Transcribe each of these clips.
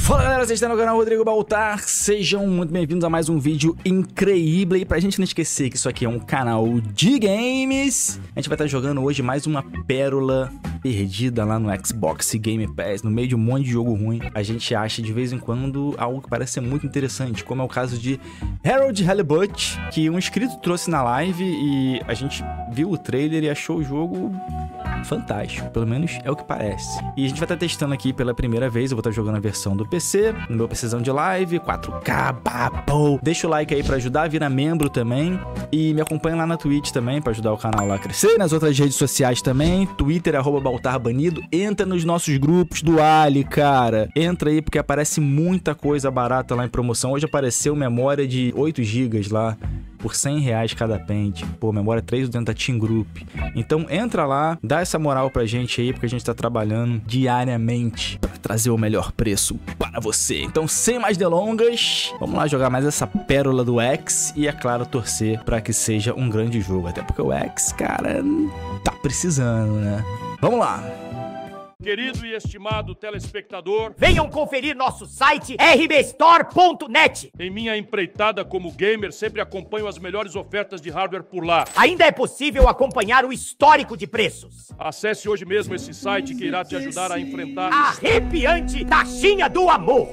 Fala galera, vocês estão no canal Rodrigo Baltar, sejam muito bem-vindos a mais um vídeo incrível. E pra gente não esquecer que isso aqui é um canal de games, a gente vai estar jogando hoje mais uma pérola perdida lá no Xbox Game Pass, no meio de um monte de jogo ruim. A gente acha de vez em quando algo que parece ser muito interessante, como é o caso de Harold Halibut, que um inscrito trouxe na live e a gente viu o trailer e achou o jogo fantástico, pelo menos é o que parece. E a gente vai estar testando aqui pela primeira vez, eu vou estar jogando a versão do PC, no meu PCzão de live, 4K, papo. Deixa o like aí pra ajudar, vira membro também. E me acompanha lá na Twitch também, pra ajudar o canal lá a crescer. Nas outras redes sociais também, Twitter, @BaltarBanido. Entra nos nossos grupos do Ali, cara. Entra aí, porque aparece muita coisa barata lá em promoção. Hoje apareceu memória de 8 GB lá, por R$100 cada pente. Pô, memória 3 dentro da Team Group. Então entra lá, dá essa moral pra gente aí, porque a gente tá trabalhando diariamente pra trazer o melhor preço para você. Então, sem mais delongas, vamos lá jogar mais essa pérola do X e, é claro, torcer pra que seja um grande jogo. Até porque o X, cara, tá precisando, né? Vamos lá! Querido e estimado telespectador, venham conferir nosso site rbstore.net. em minha empreitada como gamer, sempre acompanho as melhores ofertas de hardware por lá. Ainda é possível acompanhar o histórico de preços. Acesse hoje mesmo esse site que irá te ajudar a enfrentar Arrepiante taxinha do amor.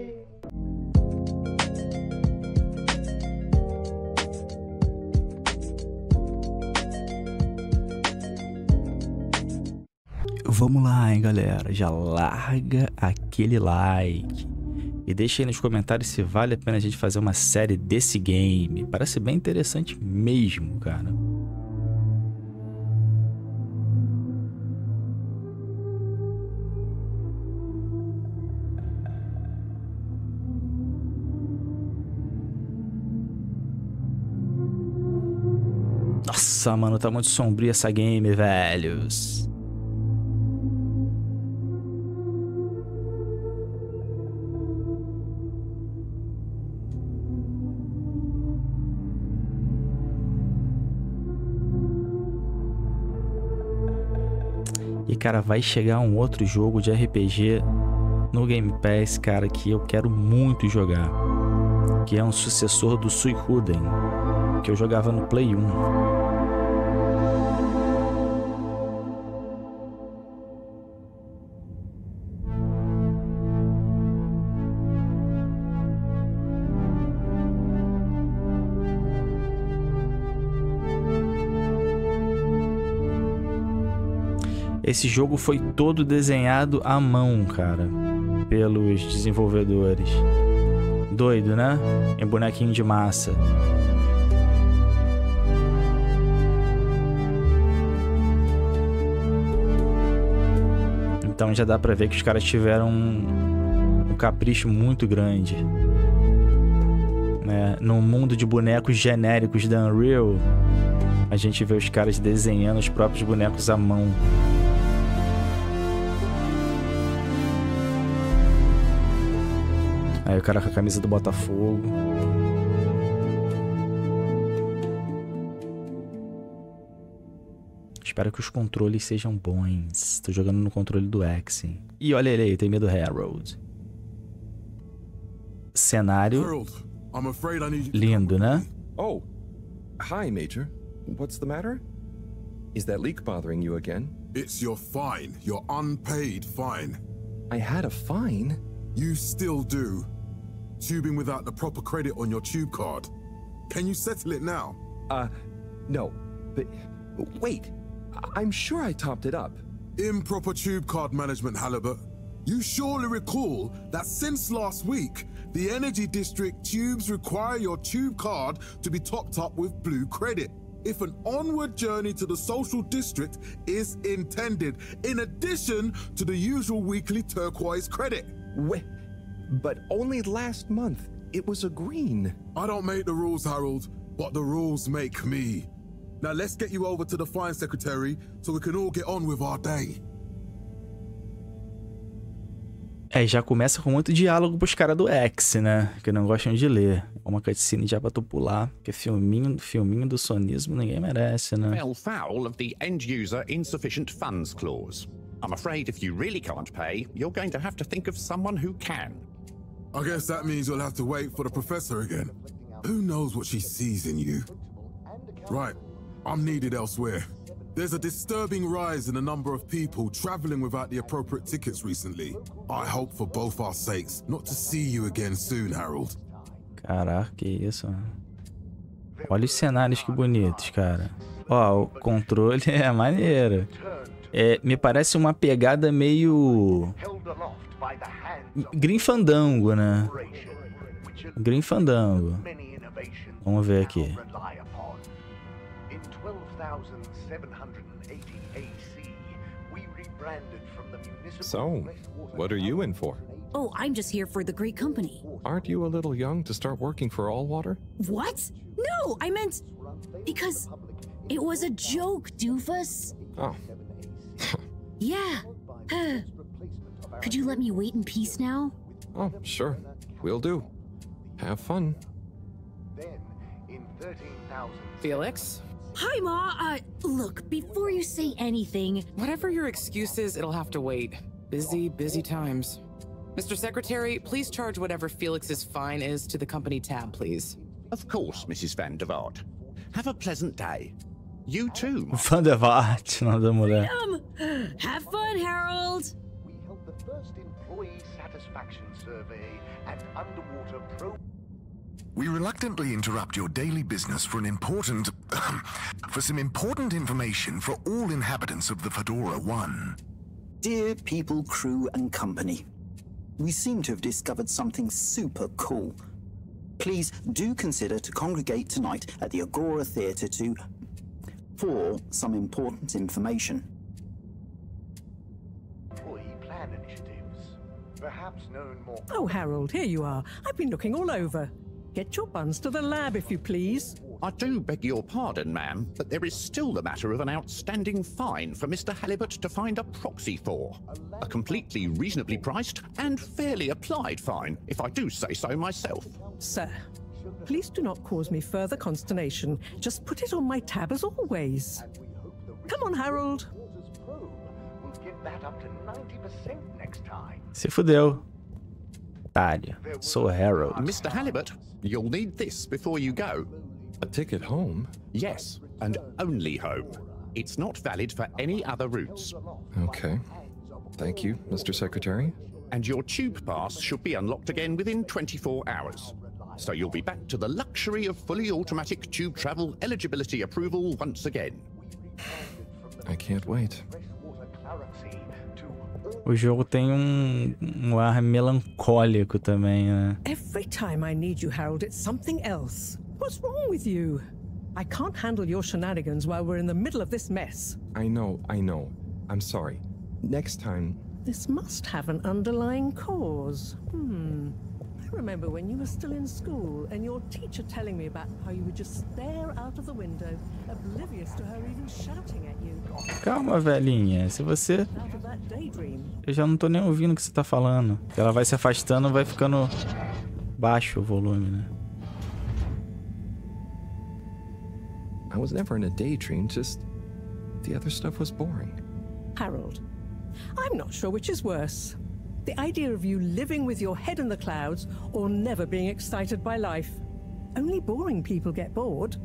Vamos lá, hein, galera. Já larga aquele like. E deixa aí nos comentários se vale a pena a gente fazer uma série desse game. Parece bem interessante mesmo, cara. Nossa, mano, tá muito sombria essa game, velhos. E, cara, vai chegar um outro jogo de RPG no Game Pass, cara, que eu quero muito jogar. Que é um sucessor do Suikoden, que eu jogava no Play 1. Esse jogo foi todo desenhado à mão, cara, pelos desenvolvedores. Doido, né? Em bonequinho de massa. Então já dá pra ver que os caras tiveram um capricho muito grande. Né? No mundo de bonecos genéricos da Unreal, a gente vê os caras desenhando os próprios bonecos à mão. Aí o cara com a camisa do Botafogo. Espero que os controles sejam bons. Tô jogando no controle do X, hein? E olha ele aí, tem medo do Harold. Cenário lindo, né? Oh, hi, Major. What's the matter? Is that leak bothering you again? It's your fine, your unpaid fine. I had a fine? You still do. Tubing without the proper credit on your tube card. Can you settle it now? No. But wait, I'm sure I topped it up. Improper tube card management, Halibut. You surely recall that since last week, the Energy District tubes require your tube card to be topped up with blue credit if an onward journey to the social district is intended, in addition to the usual weekly turquoise credit. Wait, but only last month it was a green. I don't make the rules, Harold, but the rules make me. Now let's get you over to the fine secretary so we can all get on with our day. É, já começa com muito diálogo pros caras do X, né? Que não gostam de ler. Uma cutscene já pra tu pular. Porque filminho do sonismo ninguém merece, né? Fell foul of the end-user insufficient funds clause. I'm afraid if you really can't pay, you're going to have to think of someone who can. I guess that means you'll have to wait for the professor again. Who knows what she sees in you? Right, I'm needed elsewhere. There's a disturbing rise in the number of people traveling without the appropriate tickets recently. I hope for both our sakes not to see you again soon, Harold. Caraca, que isso, mano. Olha os cenários que bonitos, cara. Ó, o controle é maneiro. Me parece uma pegada meio... Grim Fandango, né? Grim Fandango. Vamos ver aqui. So, what are you in for? Oh, I'm just here for the great company. Aren't you a little young to start working for Allwater? What? No, I meant... Because it was a joke, doofus. Oh. Yeah. Could you let me wait in peace now? Oh, sure. Will do. Have fun. Felix? Hi, Ma. Look, before you say anything... Whatever your excuse is, it'll have to wait. Busy, busy times. Mr. Secretary, please charge whatever Felix's fine is to the company tab, please. Of course, Mrs. Van der Vaart. Have a pleasant day. You too. Van der Vaart, nome da mulher. Have fun, Harold. We held the first employee satisfaction survey and underwater probe. We reluctantly interrupt your daily business for some important information for all inhabitants of the Fedora 1. Dear people, crew, and company, we seem to have discovered something super cool. Please do consider to congregate tonight at the Agora Theatre for some important information. Employee plan initiatives, perhaps known more. Oh, Harold, here you are. I've been looking all over. Get your buns to the lab, if you please. I do beg your pardon, ma'am, but there is still the matter of an outstanding fine for Mr. Halibut to find a proxy for. A completely reasonably priced and fairly applied fine, if I do say so myself. Sir, please do not cause me further consternation. Just put it on my tab as always. Come on, Harold. We'll get that up to 90% next time. Se fudeu. Otário. Sou Harold. Mr. Halibut, you'll need this before you go. A ticket home? Yes, and only home. It's not valid for any other routes. Okay. Thank you, Mr. Secretary. And your tube pass should be unlocked again within 24 hours. So you'll be back to the luxury of fully automatic tube travel eligibility approval once again. I can't wait. O jogo tem ar melancólico também, né? Every time I need you, Harold, it's something else. What's wrong with you? I can't handle your shenanigans while we're in the middle of this mess. I know. I'm sorry. Next time... This must have an underlying cause. I remember when you were still in school and your teacher telling me about how you would just stare out of the window, oblivious to her even shouting at you. Calma, velhinha. Se você... Out of that daydream. Eu já não tô nem ouvindo o que você tá falando. Ela vai se afastando, vai ficando baixo o volume, né? I was never in a daydream, just the other stuff was boring. Harold, I'm not sure which is worse. The idea of you living with your head in the clouds or never being excited by life. Only boring people get bored.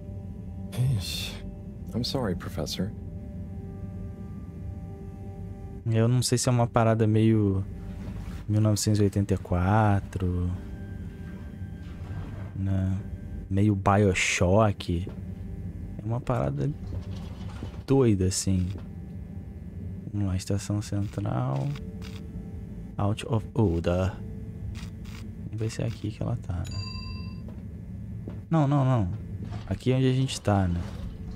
I'm sorry, Professor. Eu não sei se é uma parada meio 1984, né? Meio BioShock. É uma parada doida, assim. Vamos lá, estação central. Out of order. Vamos ver se é aqui que ela tá, né? Não. Aqui é onde a gente tá, né?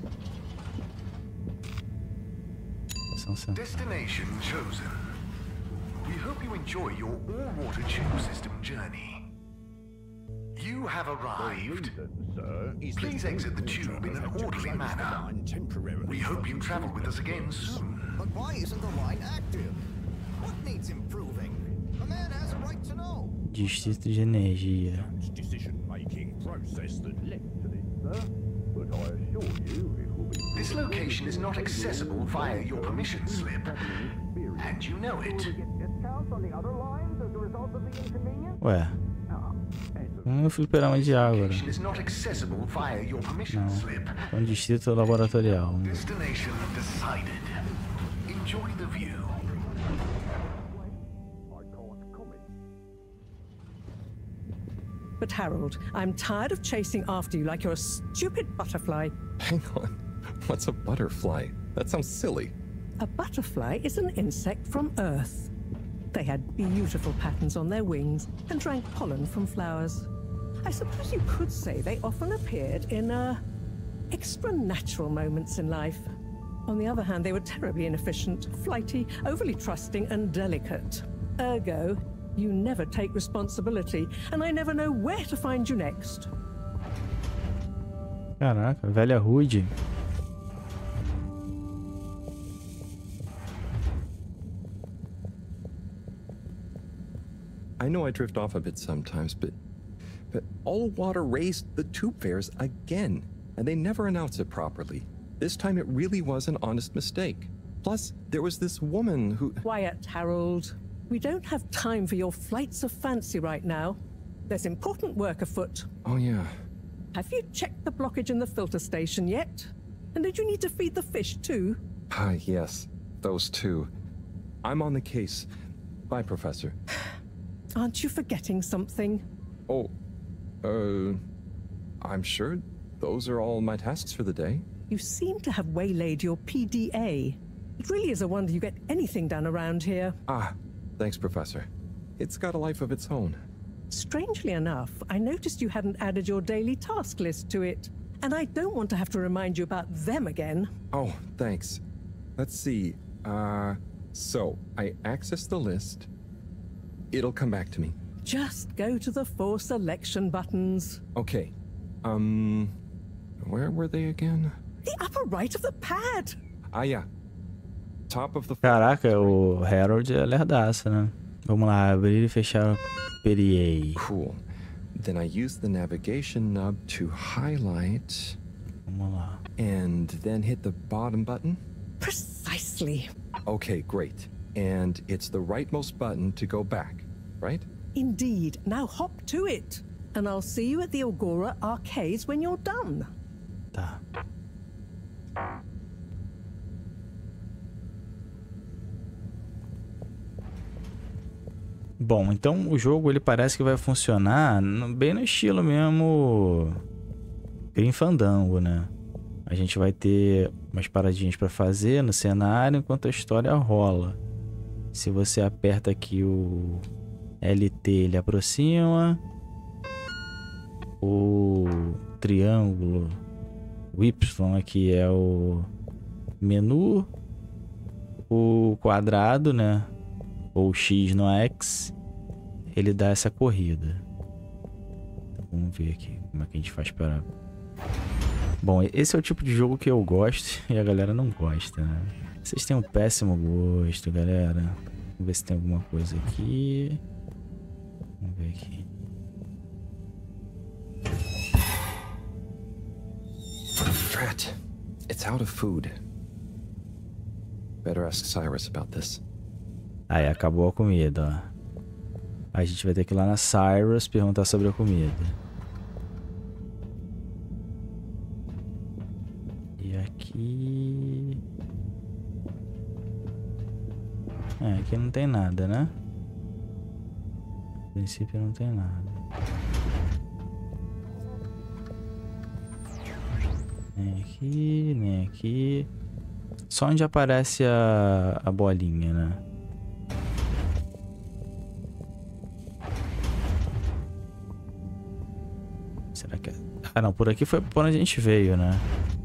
Estação central. Destination chosen. We hope you enjoy your all-water tube system journey. You have arrived. Please exit the tube in an orderly manner. We hope you travel with us again soon. But why isn't the line active? What needs improving? A man has a right to know. Distrito de energia. This location is not accessible via your permission slip, and you know it. Ué, Um fliperama de água. Is not accessible via your permission Não. slip. É um distrito laboratorial. Destination decided. Enjoy the view. But Harold, I'm tired of chasing after you like you're a stupid butterfly. Hang on. What's a butterfly? That sounds silly. A butterfly is an insect from Earth. They had beautiful patterns on their wings and drank pollen from flowers. I suppose you could say they often appeared in extra natural moments in life. On the other hand, they were terribly inefficient, flighty, overly trusting, and delicate. Ergo, you never take responsibility, and I never know where to find you next. Caraca, velha rude. I know I drift off a bit sometimes, but Allwater raised the tube fares again, and they never announce it properly. This time it really was an honest mistake. Plus, there was this woman who... Quiet, Harold. We don't have time for your flights of fancy right now. There's important work afoot. Oh, yeah. Have you checked the blockage in the filter station yet? And did you need to feed the fish too? Yes. Those two. I'm on the case. Bye, Professor. Aren't you forgetting something? Oh, I'm sure those are all my tasks for the day. You seem to have waylaid your PDA. It really is a wonder you get anything done around here. Ah, thanks, Professor. It's got a life of its own. Strangely enough, I noticed you hadn't added your daily task list to it. And I don't want to have to remind you about them again. Oh, thanks. Let's see. So I access the list. It'll come back to me. Just go to the 4 selection buttons. Okay. Where were they again? The upper right of the pad. Ah, yeah. Top of the... Caraca, o Harold é lerdaço, né? Vamos lá, abrir e fechar o PDA. Cool. Then I use the navigation nub to highlight. Vamos lá. And then hit the bottom button. Precisely. Okay, great. And it's the rightmost button to go back, right? Indeed. Now hop to it. And I'll see you at the Agora Arcades when you're done. Tá. Bom, então o jogo ele parece que vai funcionar bem no estilo mesmo Grim Fandango, né? A gente vai ter umas paradinhas para fazer no cenário enquanto a história rola. Se você aperta aqui o LT, ele aproxima. O triângulo, o Y aqui é o menu. O quadrado, né? Ou X no X, ele dá essa corrida. Então, vamos ver aqui como é que a gente faz para... Bom, esse é o tipo de jogo que eu gosto e a galera não gosta, né? Vocês têm um péssimo gosto, galera. Vamos ver se tem alguma coisa aqui. Vamos ver aqui. Drat. It's out of food. Better ask Cyrus about this. Aí, acabou a comida, ó. A gente vai ter que ir lá na Cyrus perguntar sobre a comida. E aqui... aqui não tem nada, né? A princípio não tem nada. Nem aqui, nem aqui. Só onde aparece a bolinha, né? Será que é... Ah, não. Por aqui foi por onde a gente veio, né?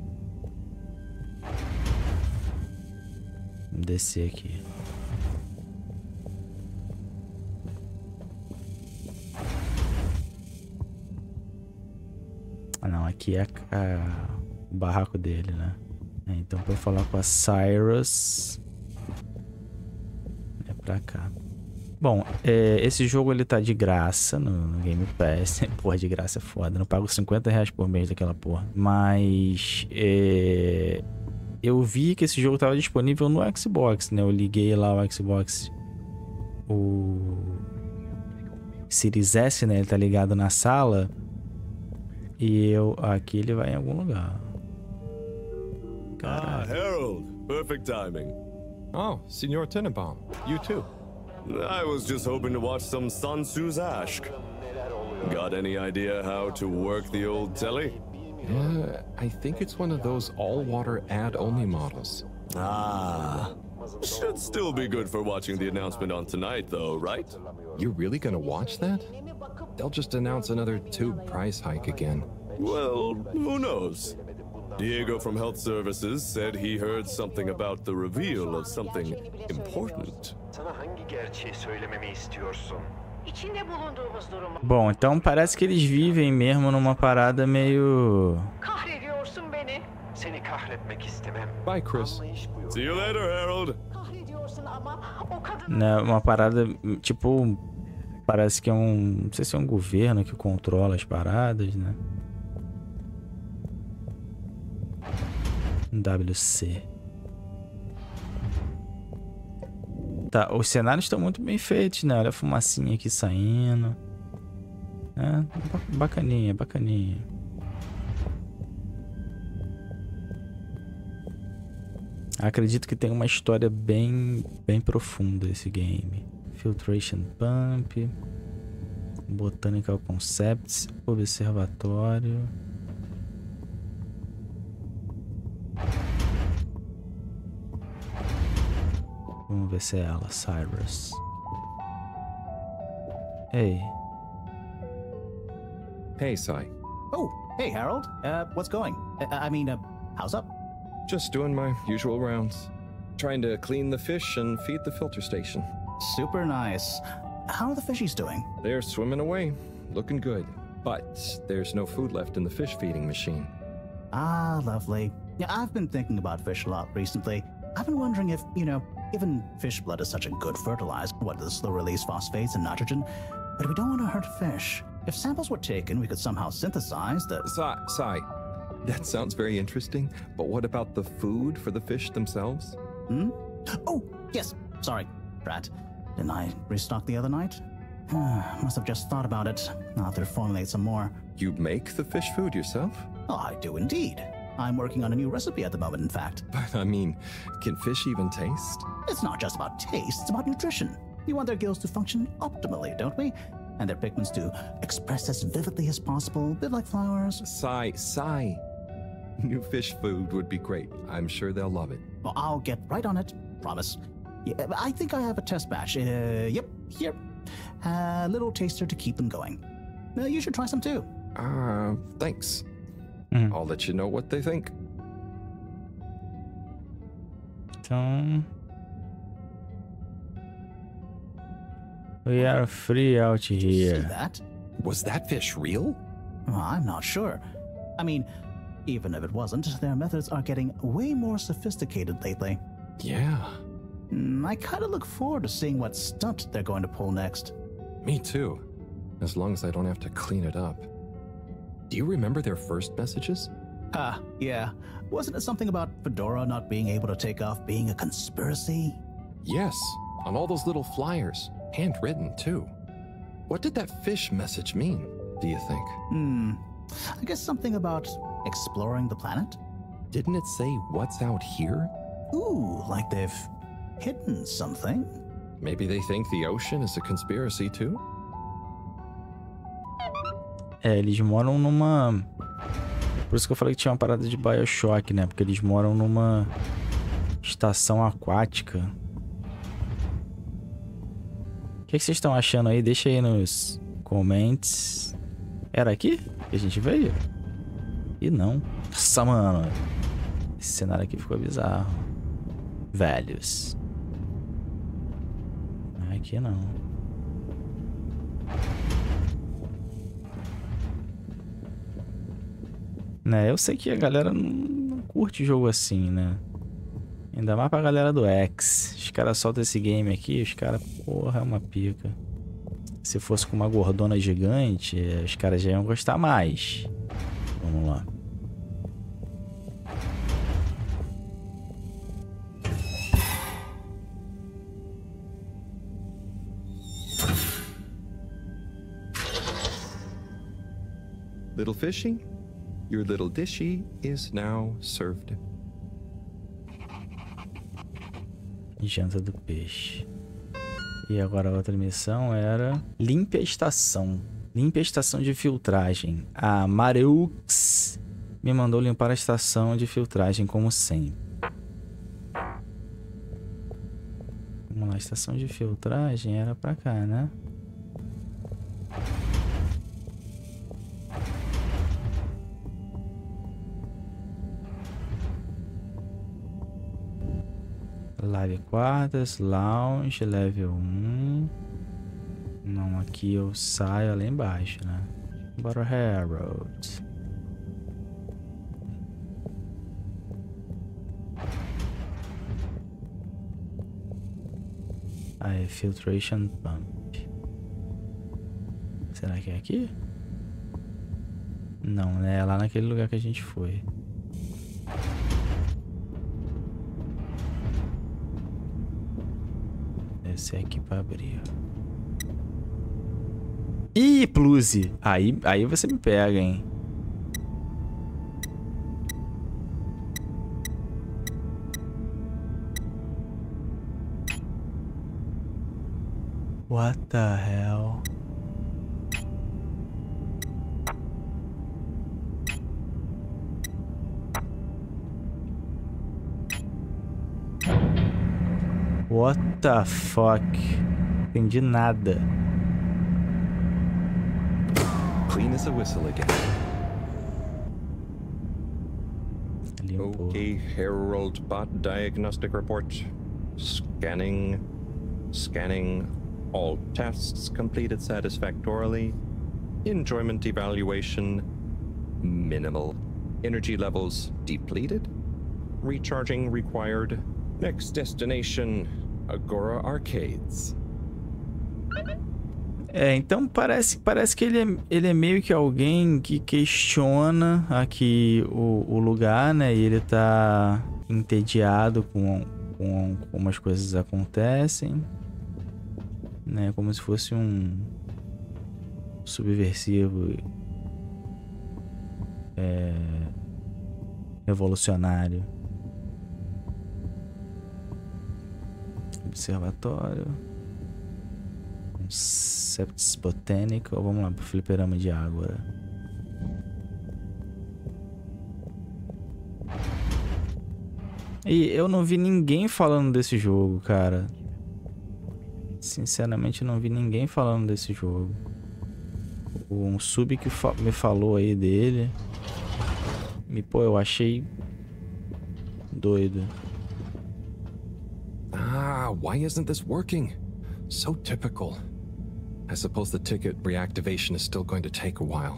Vamos descer aqui. Ah, não. Aqui é o barraco dele, né? Então, pra eu falar com a Cyrus... é pra cá. Bom, esse jogo ele tá de graça no Game Pass. Porra, de graça é foda. Não pago R$50 por mês daquela porra. Mas... eu vi que esse jogo tava disponível no Xbox, né? Eu liguei lá o Xbox... o Series S, né? Ele tá ligado na sala. E eu... Aqui ele vai em algum lugar. Caralho. Harold. Perfect timing. Oh, Senor Tenenbaum. You too. I was just hoping to watch some Sun Tzu's Ashk. Got any idea how to work the old telly? I think it's one of those all-water ad-only models. Ah. Should still be good for watching the announcement on tonight, though, right? You're really gonna watch that? They'll just announce another tube price hike again. Well, who knows? Diego from Health Services said he heard something about the reveal of something important. Bom, então parece que eles vivem mesmo numa parada meio... Bye, Chris. See you later, Harold. Né, uma parada, tipo... Parece que é um... Não sei se é um governo que controla as paradas, né? WC. Tá, os cenários estão muito bem feitos, né? Olha a fumacinha aqui saindo. É, bacaninha, bacaninha. Acredito que tem uma história bem profunda esse game. Filtration Pump, Botanical Concepts, Observatório. Vamos ver se é ela, Cyrus. Hey. Hey, Sai. Oh, hey, Harold. What's going? I mean, how's up? Just doing my usual rounds. Trying to clean the fish and feed the filter station. Super nice. How are the fishies doing? They're swimming away, looking good. But there's no food left in the fish feeding machine. Ah, lovely. Yeah, I've been thinking about fish a lot recently. I've been wondering if, you know, given fish blood is such a good fertilizer, what does slow release phosphates and nitrogen? But we don't want to hurt fish. If samples were taken, we could somehow synthesize the... Sai, that sounds very interesting, but what about the food for the fish themselves? Hmm? Oh, yes, sorry, Brad. Didn't I restock the other night? Must have just thought about it. I'll have to formulate some more. You make the fish food yourself? Oh, I do indeed. I'm working on a new recipe at the moment, in fact. But, I mean, can fish even taste? It's not just about taste, it's about nutrition. We want their gills to function optimally, don't we? And their pigments to express as vividly as possible, a bit like flowers. Sai. New fish food would be great. I'm sure they'll love it. Well, I'll get right on it. Promise. Yeah, I think I have a test batch. Yep, here. A little taster to keep them going. You should try some too. Thanks. I'll let you know what they think. Então... We are free out here. See that? Was that fish real? Well, I'm not sure. I mean, even if it wasn't, their methods are getting way more sophisticated lately. Yeah. I kind of look forward to seeing what stunt they're going to pull next. Me too. As long as I don't have to clean it up. Do you remember their first messages? Yeah. Wasn't it something about Fedora not being able to take off being a conspiracy? Yes, on all those little flyers. Handwritten, too. What did that fish message mean, do you think? I guess something about exploring the planet? Didn't it say what's out here? Ooh, like they've hidden something? Maybe they think the ocean is a conspiracy, too? É, eles moram numa... Por isso que eu falei que tinha uma parada de Bioshock, né? Porque eles moram numa estação aquática. O que vocês estão achando aí? Deixa aí nos comments. Era aqui que a gente veio? E não. Nossa, mano. Esse cenário aqui ficou bizarro. Velhos. Aqui não. Né, eu sei que a galera não curte jogo assim, né? Ainda mais pra galera do X. Os caras soltam esse game aqui, os caras, porra, é uma pica. Se fosse com uma gordona gigante, os caras já iam gostar mais. Vamos lá. Little fishy, your little dishy is now served. Janta do peixe. E agora a outra missão era... Limpe a estação. Limpe a estação de filtragem. A Mareux me mandou limpar a estação de filtragem, como sempre. Vamos lá, a estação de filtragem era pra cá, né? Live quartas, lounge, level 1. Não, aqui eu saio lá embaixo, né? Bora Herald. Aí, filtration pump. Será que é aqui? Não, né? É lá naquele lugar que a gente foi. Esse é aqui pra abrir. Ih, Pluzi! Aí você me pega, hein? What the hell? What the fuck? Entendi nada. Clean as a whistle again. Limpou. Okay, Herald Bot Diagnostic Report. Scanning. All tests completed satisfactorily. Enjoyment evaluation minimal. Energy levels depleted. Recharging required. Next destination, Agora Arcades. É, então parece que ele é meio que alguém que questiona aqui o lugar, né? E ele tá entediado com como as coisas acontecem, né? Como se fosse um subversivo revolucionário. Observatório. Concepts Botânico. Vamos lá pro fliperama de água. E eu não vi ninguém falando desse jogo, cara. Sinceramente, não vi ninguém falando desse jogo. Um sub que me falou aí dele. Pô, eu achei doido. Ah, why isn't this working? So typical. I suppose the ticket reactivation is still going to take a while.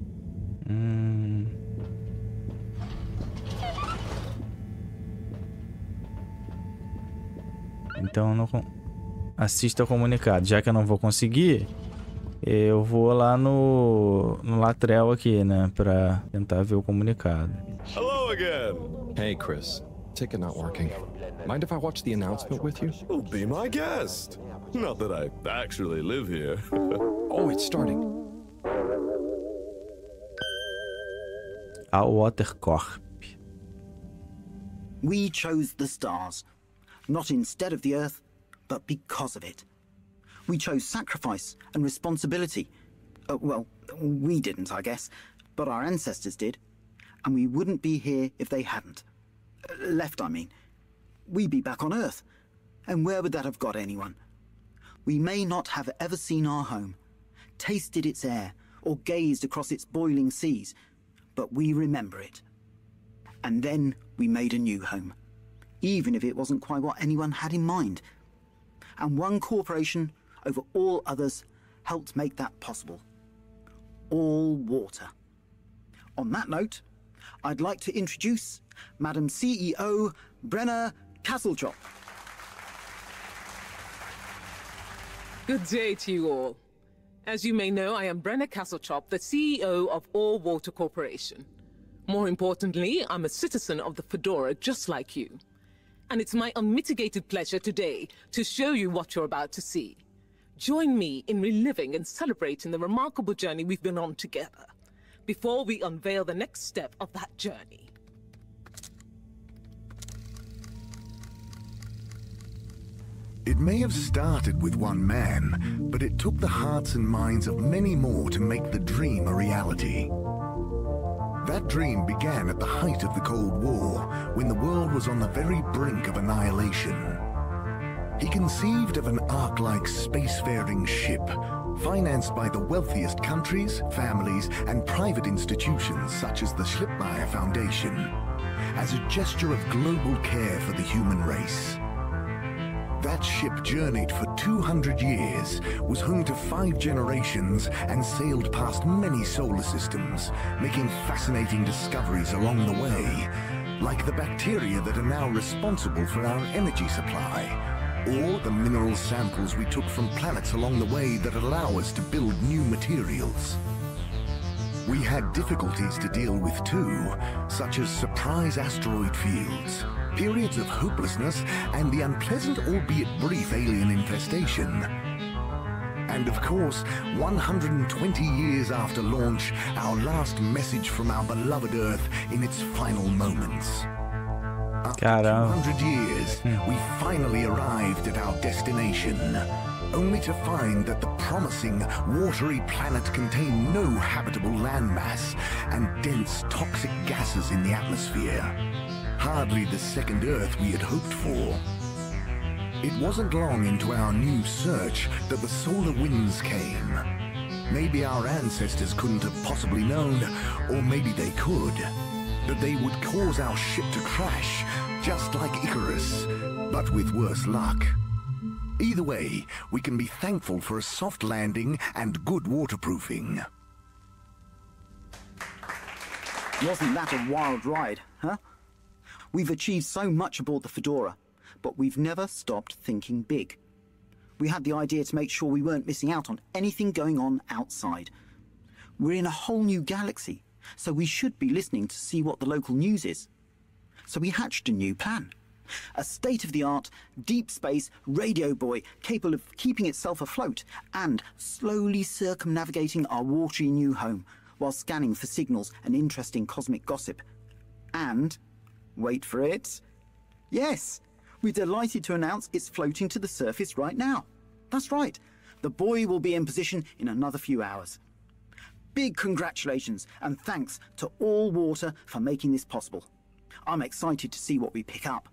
Então não assista o comunicado. Já que eu não vou conseguir, eu vou lá no Latrell aqui, né, pra tentar ver o comunicado. Hello again. Hey, Chris. Ticket not working. Mind if I watch the announcement with you? Oh, be my guest. Not that I actually live here. Oh, it's starting. Al Water Corp. We chose the stars, not instead of the Earth, but because of it. We chose sacrifice and responsibility. Well, we didn't, I guess, but our ancestors did. And we wouldn't be here if they hadn't. Left, I mean. We'd be back on Earth. And where would that have got anyone? We may not have ever seen our home, tasted its air, or gazed across its boiling seas, but we remember it. And then we made a new home, even if it wasn't quite what anyone had in mind. And one corporation over all others helped make that possible. All Water. On that note, I'd like to introduce Madam CEO Brenna Castletrop. Good day to you all. As you may know, I am Brenna Castletrop, the CEO of All Water Corporation. More importantly, I'm a citizen of the Fedora just like you. And it's my unmitigated pleasure today to show you what you're about to see. Join me in reliving and celebrating the remarkable journey we've been on together. before we unveil the next step of that journey. It may have started with one man, but it took the hearts and minds of many more to make the dream a reality. That dream began at the height of the Cold War, when the world was on the very brink of annihilation. He conceived of an Ark-like spacefaring ship, financed by the wealthiest countries, families, and private institutions such as the Schlipmeyer Foundation, as a gesture of global care for the human race. That ship journeyed for 200 years, was home to 5 generations, and sailed past many solar systems, making fascinating discoveries along the way, like the bacteria that are now responsible for our energy supply, or the mineral samples we took from planets along the way that allow us to build new materials. We had difficulties to deal with too, such as surprise asteroid fields, periods of hopelessness, and the unpleasant albeit brief alien infestation. And of course, 120 years after launch, our last message from our beloved Earth in its final moments. After 200 years, we finally arrived at our destination, only to find that the promising, watery planet contained no habitable landmass and dense, toxic gases in the atmosphere. Hardly the second Earth we had hoped for. It wasn't long into our new search that the solar winds came. Maybe our ancestors couldn't have possibly known, or maybe they could, that they would cause our ship to crash, just like Icarus, but with worse luck. Either way, we can be thankful for a soft landing and good waterproofing. Wasn't that a wild ride, huh? We've achieved so much aboard the Fedora, but we've never stopped thinking big. We had the idea to make sure we weren't missing out on anything going on outside. We're in a whole new galaxy, so we should be listening to see what the local news is. So we hatched a new plan. A state-of-the-art, deep space radio buoy capable of keeping itself afloat and slowly circumnavigating our watery new home while scanning for signals and interesting cosmic gossip. And, wait for it, yes, we're delighted to announce it's floating to the surface right now. That's right, the buoy will be in position in another few hours. Big congratulations and thanks to All Water for making this possible. I'm excited to see what we pick up.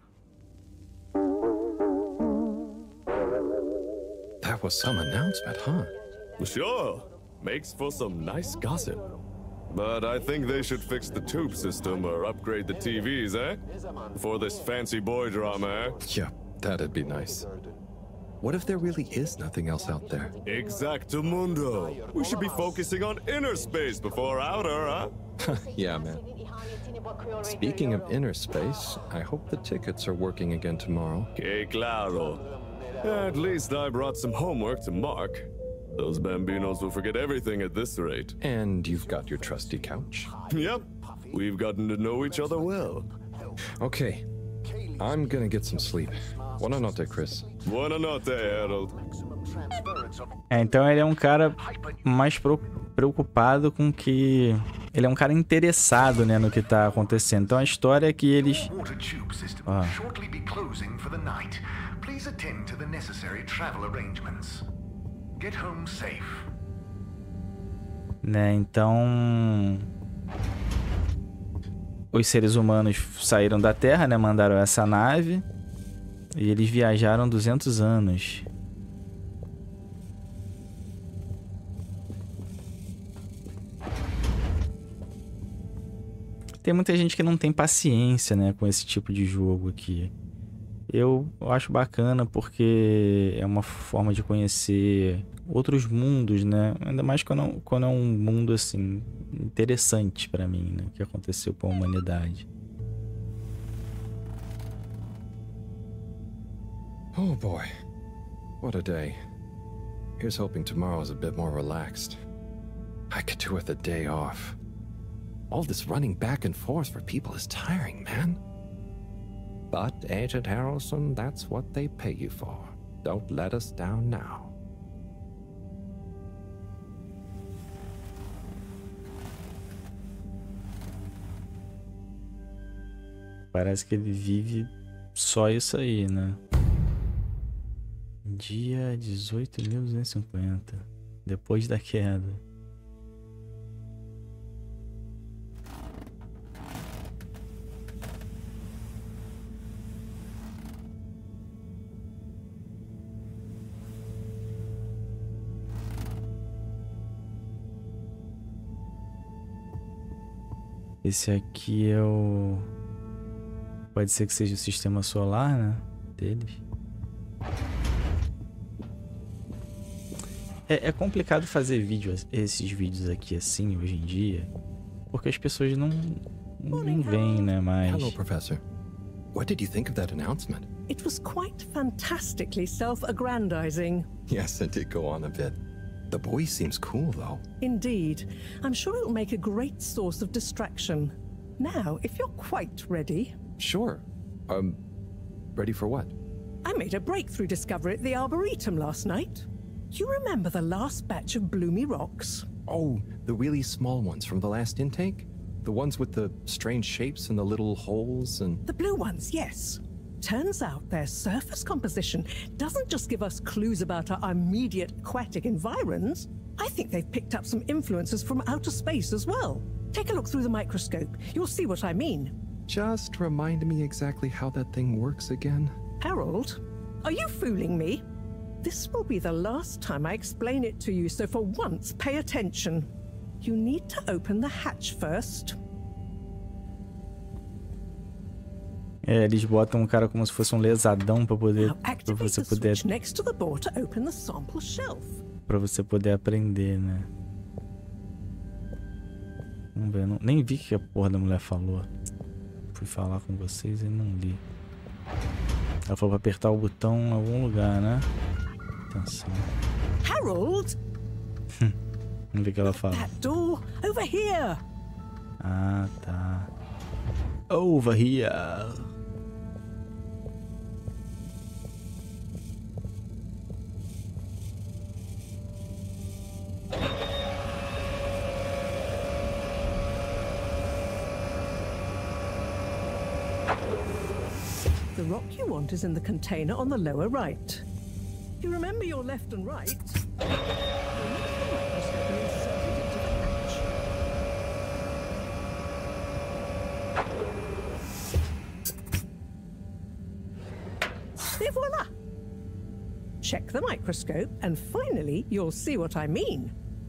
That was some announcement, huh? Sure. Makes for some nice gossip. But I think they should fix the tube system or upgrade the TVs, eh? For this fancy boy drama, eh? Yeah, that'd be nice. What if there really is nothing else out there? Exactamundo. We should be focusing on inner space before outer, huh? Yeah, man. Speaking of inner space, I hope the tickets are working again tomorrow. Que claro. At least I brought some homework to mark. Those bambinos will forget everything at this rate. And you've got your trusty couch? Yep. We've gotten to know each other well. Okay. I'm gonna get some sleep. Buonanotte, Chris. Buonanotte, Harold. Então ele é um cara mais preocupado com que... Ele é um cara interessado, né, no que tá acontecendo. Então a história é que eles... Please attend to the necessary travel arrangements. Get home safe. Né, então... Os seres humanos saíram da Terra, né, mandaram essa nave. E eles viajaram 200 anos. Tem muita gente que não tem paciência, né, com esse tipo de jogo aqui. Eu acho bacana porque é uma forma de conhecer outros mundos, né? Ainda mais quando é um mundo, assim, interessante pra mim, né? Que aconteceu com a humanidade. Oh boy, what a day. Here's hoping tomorrow's a bit more relaxed. I could do with a day off. All this running back and forth for people is tiring, man. But, Agent Harrelson, that's what they pay you for. Don't let us down now. Parece que ele vive só isso aí, né? Dia 18.250. Depois da queda. Esse aqui é o... Pode ser que seja o sistema solar, né? Deles. É complicado fazer esses vídeos aqui assim, hoje em dia. Porque as pessoas não veem, né? Mas... Hello, Professor. What did you think of that announcement? It was quite fantastically self-aggrandizing. Yes, it did go on a bit. The boy seems cool, though. Indeed. I'm sure it'll make a great source of distraction. Now, if you're quite ready... Sure. Ready for what? I made a breakthrough discovery at the Arboretum last night. You remember the last batch of bloomy rocks? Oh, the really small ones from the last intake? The ones with the strange shapes and the little holes and... The blue ones, yes. Turns out their surface composition doesn't just give us clues about our immediate aquatic environs. I think they've picked up some influences from outer space as well. Take a look through the microscope. You'll see what I mean. Just remind me exactly how that thing works again. Harold, are you fooling me? This will be the last time I explain it to you, so for once, pay attention. You need to open the hatch first. Eles botam um cara como se fosse um lesadão para poder, para você poder, next to the board to open the sample shelf. para você poder aprender, né? Vamos ver, nem vi o que a porra da mulher falou. Fui falar com vocês e não li. Ela falou para apertar o botão em algum lugar, né? Atenção. Harold. Vamos ver o que ela fala. That door over here. Ah, tá. Over here. The rock you want is in the container on the lower right. You remember your left and right? Et voila! Check the microscope and finally you'll see what I mean.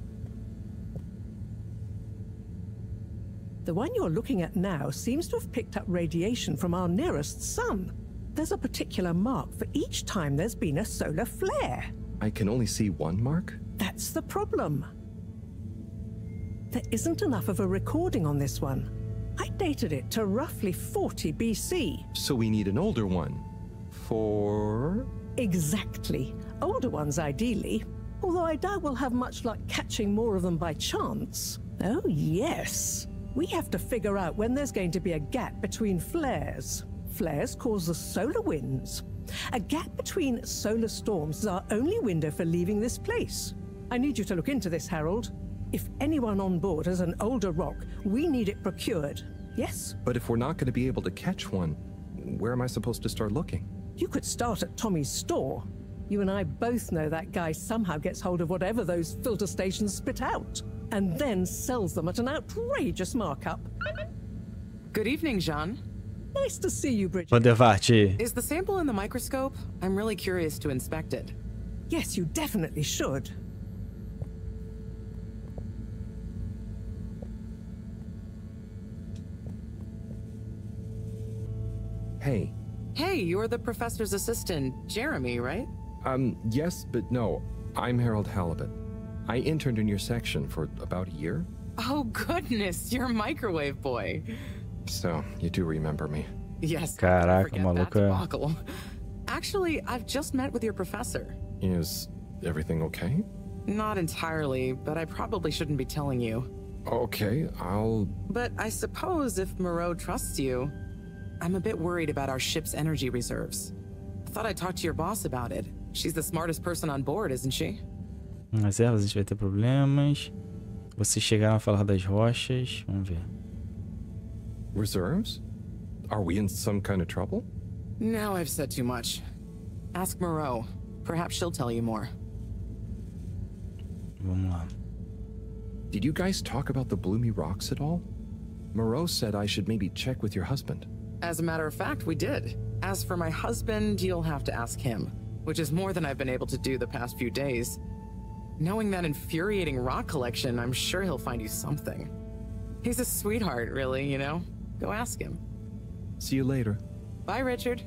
The one you're looking at now seems to have picked up radiation from our nearest sun. There's a particular mark for each time there's been a solar flare. I can only see one mark? That's the problem. There isn't enough of a recording on this one. I dated it to roughly 40 BC. So we need an older one. For... Exactly. Older ones, ideally. Although I doubt we'll have much luck catching more of them by chance. Oh, yes. We have to figure out when there's going to be a gap between flares. Flares cause the solar winds. A gap between solar storms is our only window for leaving this place. I need you to look into this, Harold. If anyone on board has an older rock, we need it procured. Yes? But if we're not going to be able to catch one, where am I supposed to start looking? You could start at Tommy's store. You and I both know that guy somehow gets hold of whatever those filter stations spit out, and then sells them at an outrageous markup. Good evening, Jean. Nice to see you, Bridget. Is the sample in the microscope? I'm really curious to inspect it. Yes, you definitely should. Hey. Hey, you're the professor's assistant, Jeremy, right? Yes, but no. I'm Harold Halibut. I interned in your section for about a year. Oh, goodness, you're Microwave Boy. So, you do remember me. Yes, Caraca, forget that debacle. Actually, I've just met with your professor. Is everything okay? Not entirely, but I probably shouldn't be telling you. Okay, I'll... But I suppose if Moreau trusts you, I'm a bit worried about our ship's energy reserves. I thought I'd talk to your boss about it. She's the smartest person on board, isn't she? Reservas, a gente vai ter problemas. Vocês chegaram a falar das rochas. Vamos ver. Reserves? are we in some kind of trouble? Now I've said too much. Ask Moreau. Perhaps she'll tell you more. Vamos lá. Did you guys talk about the Bloomy Rocks at all? Moreau said I should maybe check with your husband. As a matter of fact, we did. As for my husband, you'll have to ask him, which is more than I've been able to do the past few days. Knowing that infuriating rock collection, I'm sure he'll find you something. He's a sweetheart, really, you know? Go ask him. See you later. Bye, Richard.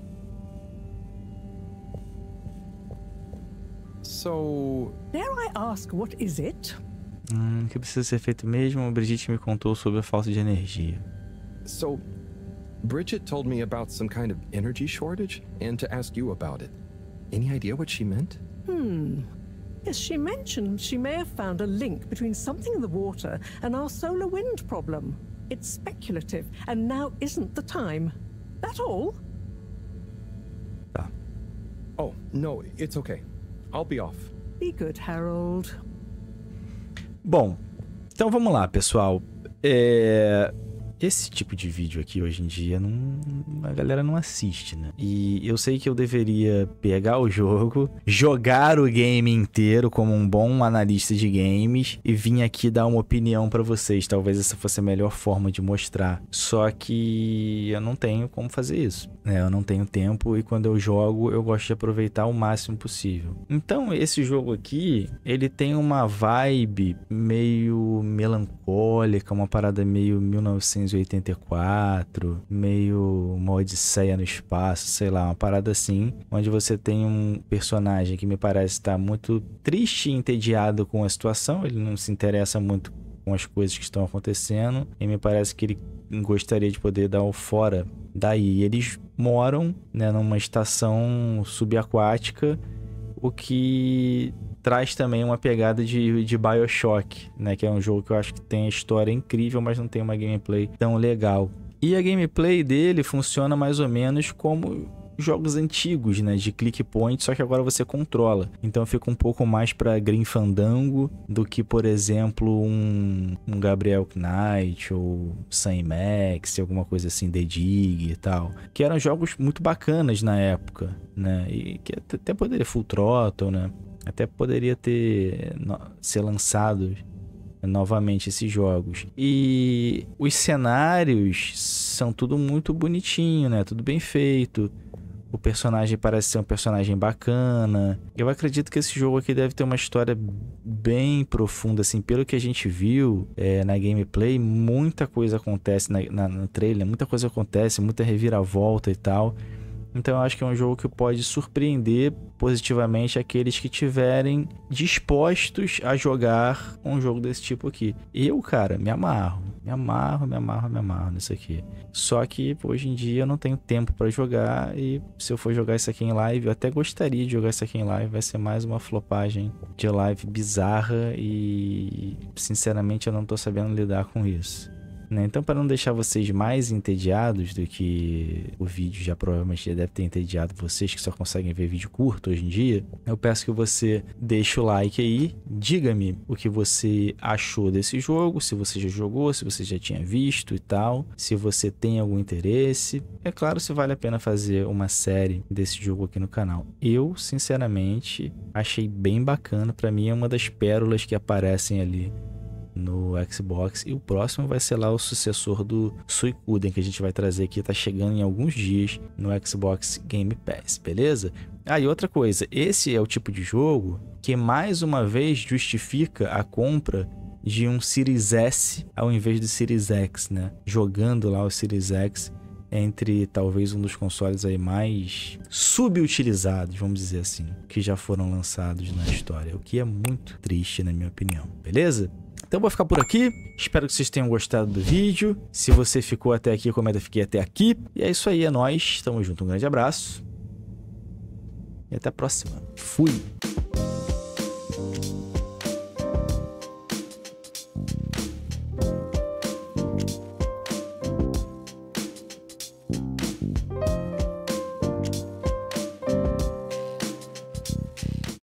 So... Dare I ask, what is it? O que precisa ser feito mesmo? Brigitte me contou sobre a falta de energia. So, Bridget told me about some kind of energy shortage and to ask you about it. Any idea what she meant? Yes, she mentioned she may have found a link between something in the water and our solar wind problem. It's speculative, and now isn't the time. That all? Tá. Oh, no, it's okay. I'll be off. Be good, Harold. Bom, então vamos lá, pessoal. Esse tipo de vídeo aqui hoje em dia a galera não assiste, né? E eu sei que eu deveria pegar o jogo, jogar o game inteiro como um bom analista de games e vir aqui dar uma opinião pra vocês. Talvez essa fosse a melhor forma de mostrar. Só que eu não tenho como fazer isso, né? Eu não tenho tempo e quando eu jogo eu gosto de aproveitar o máximo possível. Então esse jogo aqui, ele tem uma vibe meio melancólica, uma parada meio 1984, meio uma odisseia no espaço, sei lá, uma parada assim, onde você tem um personagem que me parece estar muito triste e entediado com a situação, ele não se interessa muito com as coisas que estão acontecendo, e me parece que ele gostaria de poder dar um fora daí. Eles moram, né, numa estação subaquática, o que traz também uma pegada de BioShock, né? Que é um jogo que eu acho que tem a história incrível, mas não tem uma gameplay tão legal. E a gameplay dele funciona mais ou menos como jogos antigos, né? De click point, só que agora você controla. Então fica um pouco mais pra Grim Fandango do que, por exemplo, um Gabriel Knight ou Sam Max, alguma coisa assim, The Dig e tal. Que eram jogos muito bacanas na época, né? E que até poderia Full Throttle, né? Até poderia ser lançado novamente esses jogos. E os cenários são tudo muito bonitinho, né? Tudo bem feito. O personagem parece ser um personagem bacana. Eu acredito que esse jogo aqui deve ter uma história bem profunda, assim. Pelo que a gente viu na gameplay, muita coisa acontece no trailer. Muita coisa acontece, muita reviravolta e tal. Então eu acho que é um jogo que pode surpreender positivamente aqueles que tiverem dispostos a jogar um jogo desse tipo aqui. Eu, cara, me amarro nisso aqui. Só que hoje em dia eu não tenho tempo pra jogar e se eu for jogar isso aqui em live, eu até gostaria de jogar isso aqui em live, vai ser mais uma flopagem de live bizarra e sinceramente eu não tô sabendo lidar com isso. Então, para não deixar vocês mais entediados do que o vídeo já provavelmente já deve ter entediado vocês que só conseguem ver vídeo curto hoje em dia, eu peço que você deixe o like aí, diga-me o que você achou desse jogo, se você já jogou, se você já tinha visto e tal, se você tem algum interesse, é claro, se vale a pena fazer uma série desse jogo aqui no canal. Eu, sinceramente, achei bem bacana, para mim é uma das pérolas que aparecem ali no Xbox, e o próximo vai ser lá o sucessor do Suikoden, que a gente vai trazer aqui, tá chegando em alguns dias no Xbox Game Pass, beleza? E outra coisa, esse é o tipo de jogo que mais uma vez justifica a compra de um Series S ao invés do Series X, né? Jogando lá o Series X entre talvez um dos consoles aí mais subutilizados, vamos dizer assim, que já foram lançados na história, o que é muito triste na minha opinião, beleza? Então vou ficar por aqui, espero que vocês tenham gostado do vídeo. Se você ficou até aqui, comenta fiquei até aqui. E é isso aí, é nóis, tamo junto, um grande abraço. E até a próxima. Fui!